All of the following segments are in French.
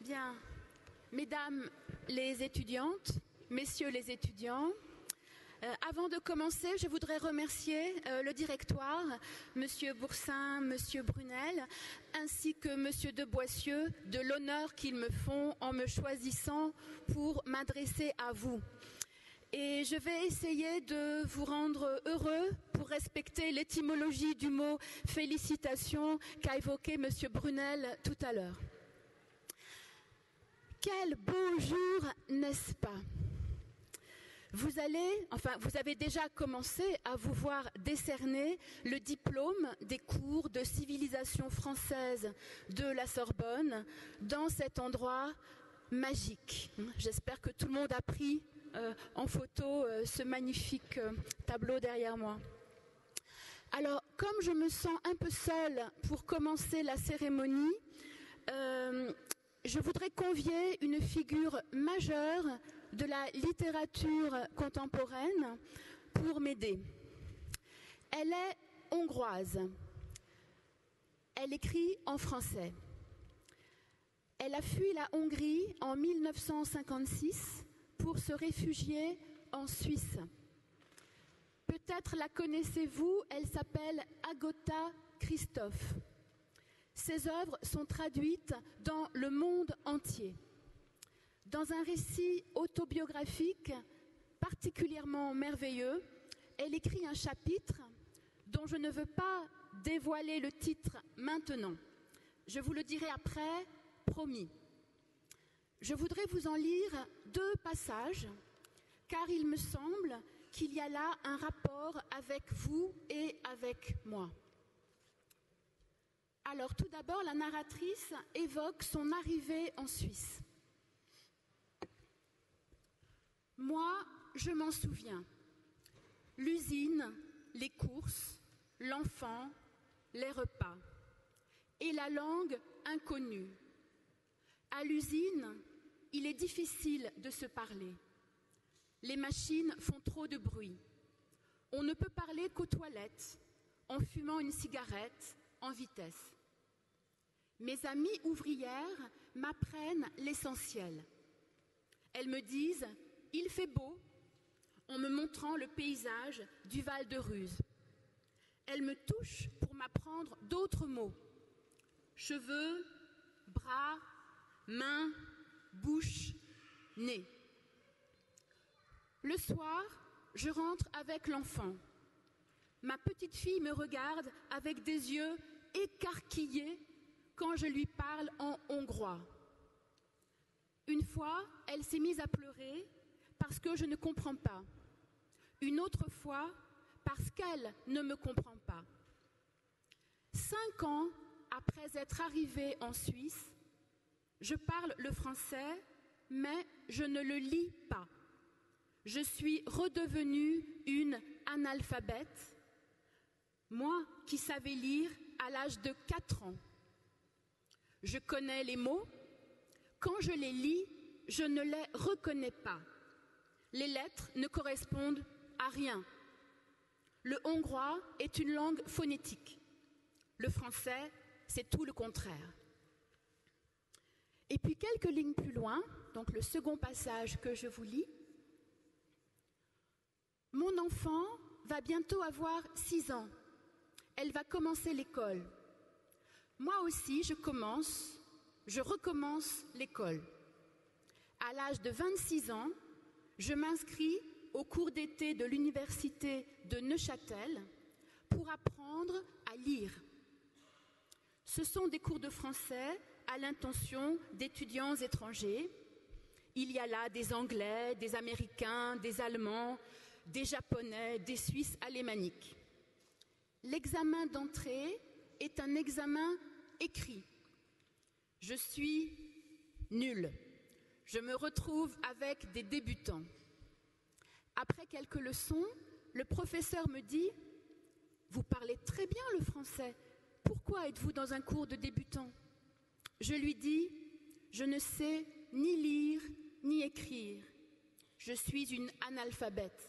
Bien, mesdames les étudiantes, messieurs les étudiants, avant de commencer, je voudrais remercier le directoire, Monsieur Boursin, Monsieur Brunel, ainsi que Monsieur de Boissieu de l'honneur qu'ils me font en me choisissant pour m'adresser à vous. Et je vais essayer de vous rendre heureux pour respecter l'étymologie du mot félicitations qu'a évoqué Monsieur Brunel tout à l'heure. Quel beau jour, n'est-ce pas? Vous avez déjà commencé à vous voir décerner le diplôme des cours de civilisation française de la Sorbonne dans cet endroit magique. J'espère que tout le monde a pris en photo ce magnifique tableau derrière moi. Alors, comme je me sens un peu seule pour commencer la cérémonie, je voudrais convier une figure majeure de la littérature contemporaine pour m'aider. Elle est hongroise. Elle écrit en français. Elle a fui la Hongrie en 1956 pour se réfugier en Suisse. Peut-être la connaissez-vous, elle s'appelle Agota Christoph. Ses œuvres sont traduites dans le monde entier. Dans un récit autobiographique particulièrement merveilleux, elle écrit un chapitre dont je ne veux pas dévoiler le titre maintenant. Je vous le dirai après, promis. Je voudrais vous en lire 2 passages, car il me semble qu'il y a là un rapport avec vous et avec moi. Alors, tout d'abord, la narratrice évoque son arrivée en Suisse. Moi, je m'en souviens. L'usine, les courses, l'enfant, les repas et la langue inconnue. À l'usine, il est difficile de se parler. Les machines font trop de bruit. On ne peut parler qu'aux toilettes, en fumant une cigarette, en vitesse. Mes amies ouvrières m'apprennent l'essentiel. Elles me disent « il fait beau » en me montrant le paysage du Val de Ruz. Elles me touchent pour m'apprendre d'autres mots. Cheveux, bras, mains, bouche, nez. Le soir, je rentre avec l'enfant. Ma petite fille me regarde avec des yeux écarquillés quand je lui parle en hongrois. Une fois, elle s'est mise à pleurer parce que je ne comprends pas. Une autre fois, parce qu'elle ne me comprend pas. 5 ans après être arrivée en Suisse, je parle le français, mais je ne le lis pas. Je suis redevenue une analphabète, moi qui savais lire à l'âge de 4 ans. Je connais les mots. Quand je les lis, je ne les reconnais pas. Les lettres ne correspondent à rien. Le hongrois est une langue phonétique. Le français, c'est tout le contraire. Et puis quelques lignes plus loin, donc le second passage que je vous lis. Mon enfant va bientôt avoir 6 ans. Elle va commencer l'école. Moi aussi, je recommence l'école. À l'âge de 26 ans, je m'inscris au cours d'été de l'université de Neuchâtel pour apprendre à lire. Ce sont des cours de français à l'intention d'étudiants étrangers. Il y a là des Anglais, des Américains, des Allemands, des Japonais, des Suisses alémaniques. L'examen d'entrée est un examen écrit. Je suis nulle. Je me retrouve avec des débutants. Après quelques leçons, le professeur me dit « Vous parlez très bien le français. Pourquoi êtes-vous dans un cours de débutants ?» Je lui dis « Je ne sais ni lire ni écrire. Je suis une analphabète. »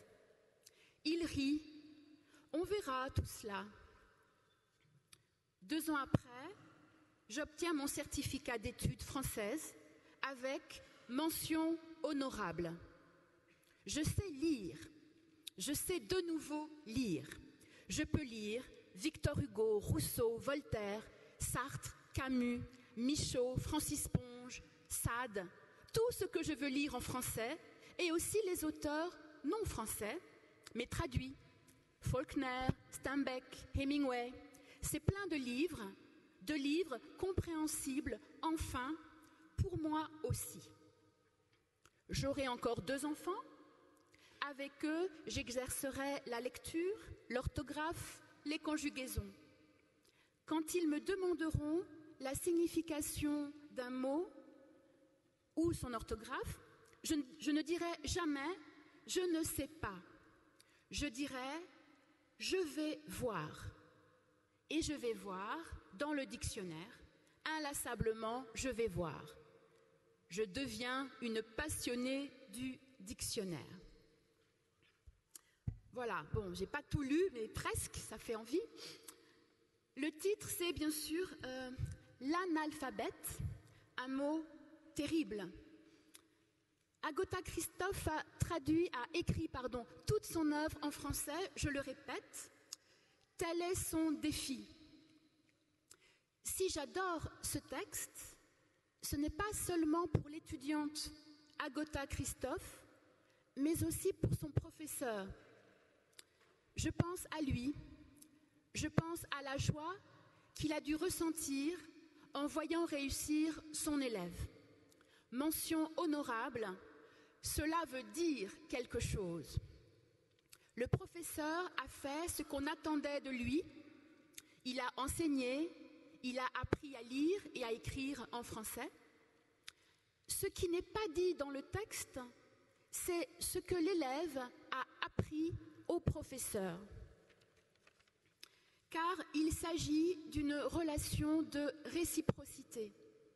Il rit. On verra tout cela. 2 ans après, j'obtiens mon certificat d'études françaises avec mention honorable. Je sais lire, je sais de nouveau lire. Je peux lire Victor Hugo, Rousseau, Voltaire, Sartre, Camus, Michaud, Francis Ponge, Sade, tout ce que je veux lire en français, et aussi les auteurs non français, mais traduits. Faulkner, Steinbeck, Hemingway. C'est plein de livres compréhensibles, enfin, pour moi aussi. J'aurai encore 2 enfants. Avec eux, j'exercerai la lecture, l'orthographe, les conjugaisons. Quand ils me demanderont la signification d'un mot ou son orthographe, je ne dirai jamais « je ne sais pas ». Je dirai « je vais voir ». Et je vais voir dans le dictionnaire, inlassablement, je vais voir. Je deviens une passionnée du dictionnaire. Voilà, bon, j'ai pas tout lu, mais presque, ça fait envie. Le titre, c'est bien sûr l'analphabète, un mot terrible. Agatha Christophe a écrit toute son œuvre en français, je le répète, tel est son défi. Si j'adore ce texte, ce n'est pas seulement pour l'étudiante Agatha Christophe, mais aussi pour son professeur. Je pense à lui, je pense à la joie qu'il a dû ressentir en voyant réussir son élève. Mention honorable, cela veut dire quelque chose. Le professeur a fait ce qu'on attendait de lui, il a enseigné, il a appris à lire et à écrire en français. Ce qui n'est pas dit dans le texte, c'est ce que l'élève a appris au professeur. Car il s'agit d'une relation de réciprocité.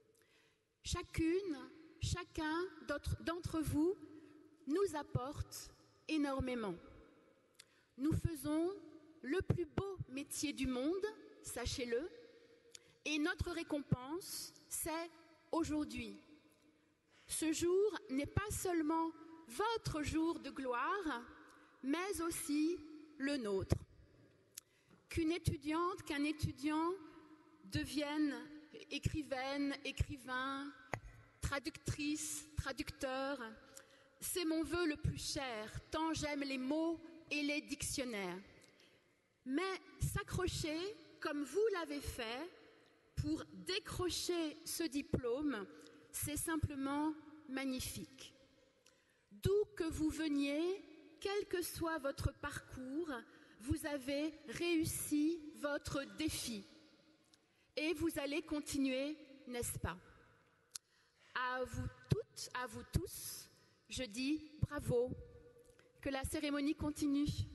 Chacun d'entre vous nous apporte énormément. Nous faisons le plus beau métier du monde, sachez-le, et notre récompense, c'est aujourd'hui. Ce jour n'est pas seulement votre jour de gloire, mais aussi le nôtre. Qu'une étudiante, qu'un étudiant devienne écrivaine, écrivain, traductrice, traducteur, c'est mon vœu le plus cher, tant j'aime les mots et les dictionnaires. Mais s'accrocher, comme vous l'avez fait, pour décrocher ce diplôme, c'est simplement magnifique. D'où que vous veniez, quel que soit votre parcours, vous avez réussi votre défi. Et vous allez continuer, n'est-ce pas? À vous toutes, à vous tous, je dis bravo. Que la cérémonie continue.